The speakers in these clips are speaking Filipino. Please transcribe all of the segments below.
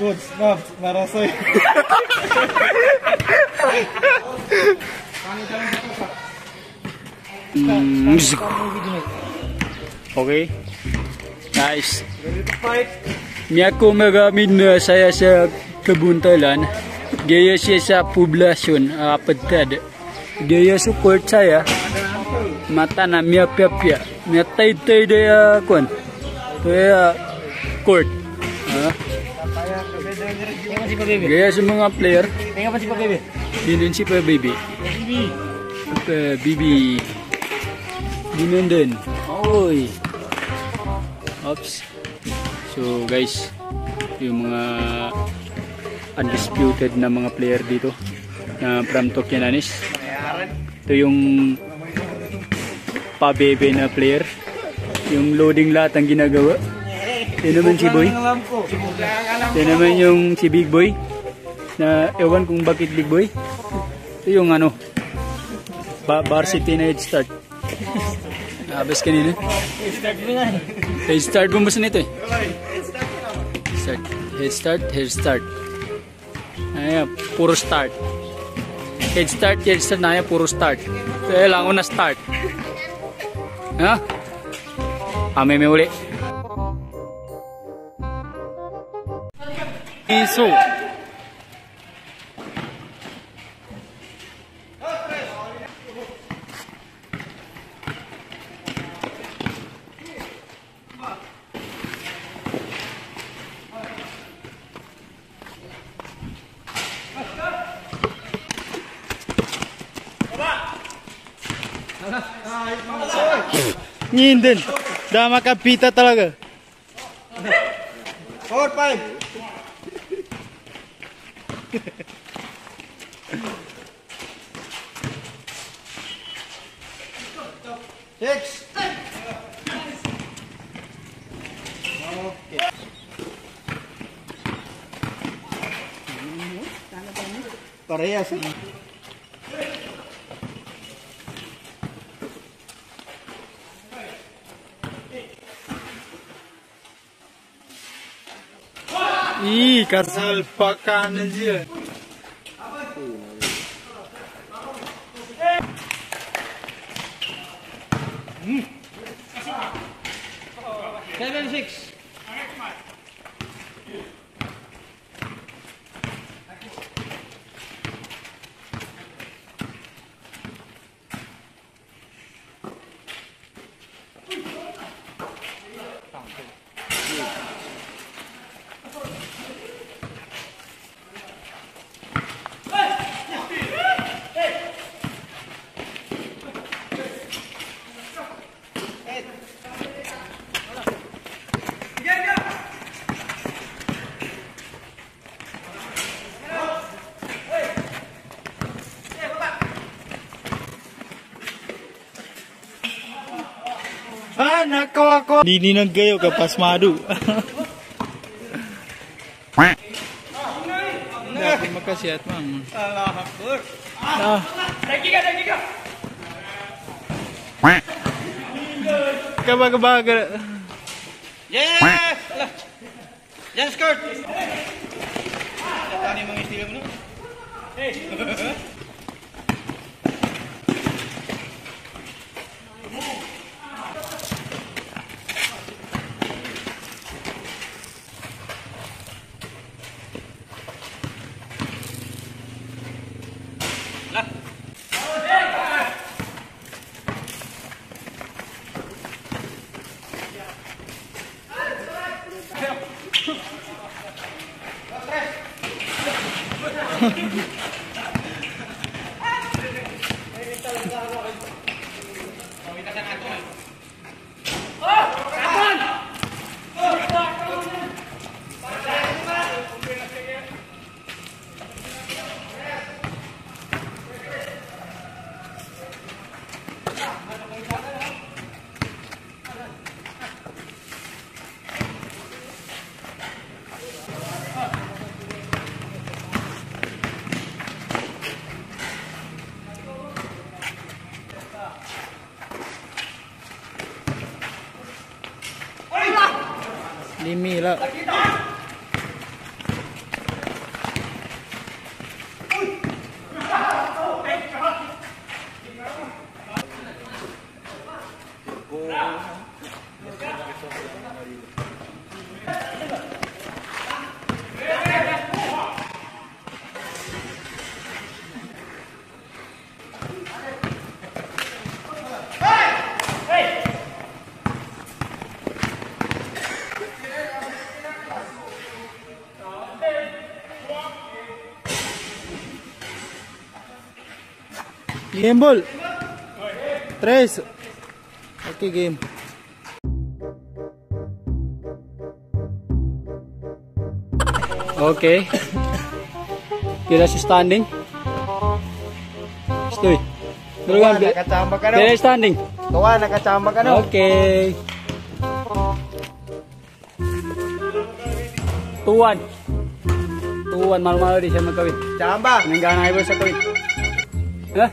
Coach, maaf, narasoy. Okay. Nice. Niya ko magamit na saya sa kebuntalan. Gaya siya sa poblasyon Padtad. Gaya support saya. Mata na miya pia. Miya tay dia kon. Kaya court. Gaya sa mga player. Tengok apa si Pak Bebe? Dinun si Pak Bebe. Bibi. Dinundun. Oy. Oops. So guys, yung mga undisputed na mga player dito na from Tokyonanis. Ito yung pabebe na player. Yung loading lahat ang ginagawa. Ito naman si Boy. Ito naman yung si Big Boy. Na ewan kung bakit Big Boy. Ito yung ano, varsity na head start. Abis kanina. Head start mo nito eh. Head start. Ayan, puro start. Head start na yan, puro start. Kaya lang na start. Ha? May uli. Iso. Nyinden. Dah makan pita talaga. 4, 5. Six. Parehas. Ih, kasal pakan aja. Seven, 6. Nako ako. Dininag kayo kapas madu. Dapat makasiat mang. Allah Akbar. Dakika. Kaba. Yes. Jangan skirt. Tani mengistilah mana? Limi lah. Game ball. 3. Okay, game. Okay. Kira si standing. Stoy. Duluan. Nakachamba ka Kira standing. Kawan, nakachamba ka Okay. 2-1. 2-1. Malu-malu di siya magkawin. Chamba. Nanggana ibo sa kawin. Ha?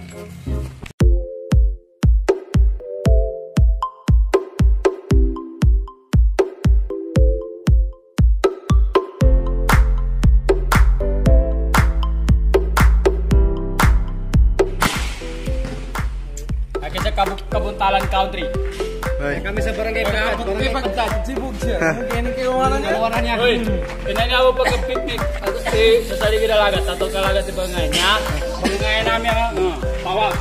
Akin sa Kabuntalan Country. Kami sa barangay Pagkat. Sibog siya. Kaya kayo wala niya. Uy, pinanya mo pagka-picnic. Sa saligid na lagat. Tatong kalagat di bangay niya. Bangay namin ha. Pawag.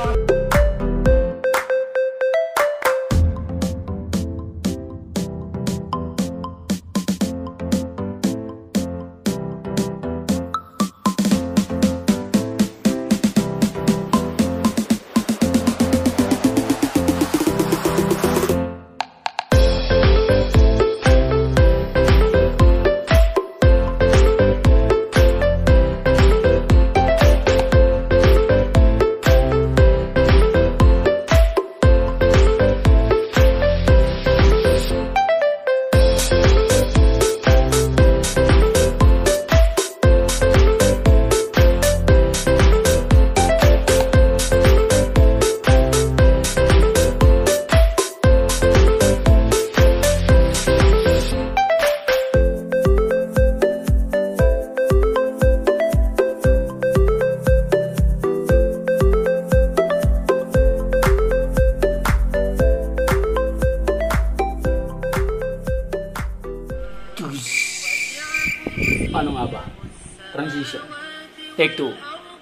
Paano nga ba? Transition. Take 2.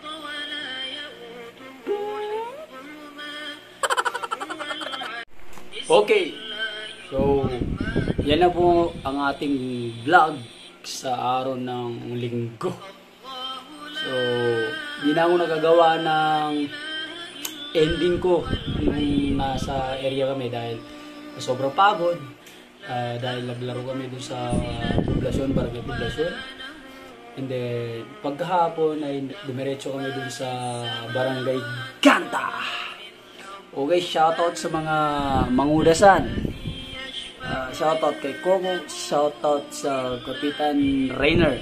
Okay. So, yan na po ang ating vlog sa araw ng linggo. So, hindi na ako nagagawa ng ending ko nung nasa area kami dahil sobrang pagod. Dahil naglaro kami dun sa poblasyon, barangay poblasyon. And then, pagkahapon ay dumiretso kami dun sa barangay Ganta. Okay, shoutout sa mga mangudasan. Shoutout kay Coco, shoutout sa Kapitan Rainer,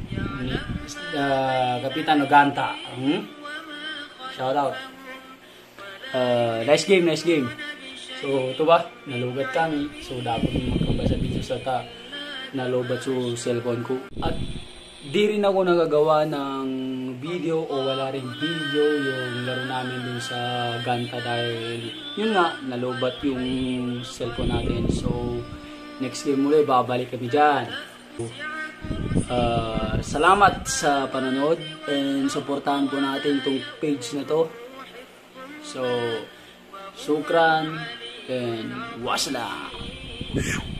Kapitan Oganta. Shoutout. Nice game, nice game. So, ito ba? Nalugat kami. So, dapat magkabasa video sa nalubat sa cellphone ko. At di rin ako nagagawa ng video o wala rin video yung laro namin dun sa Ganta dahil yun nga, nalubat yung cellphone natin. So, next game muli, babalik kami dyan. Salamat sa panonood and supportahan po natin itong page na to. So, Sukran and wassalam.